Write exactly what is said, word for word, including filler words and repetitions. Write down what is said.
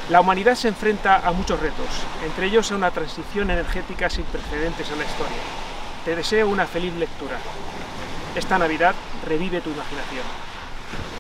La humanidad se enfrenta a muchos retos, entre ellos a una transición energética sin precedentes en la historia. Te deseo una feliz lectura. Esta Navidad revive tu imaginación.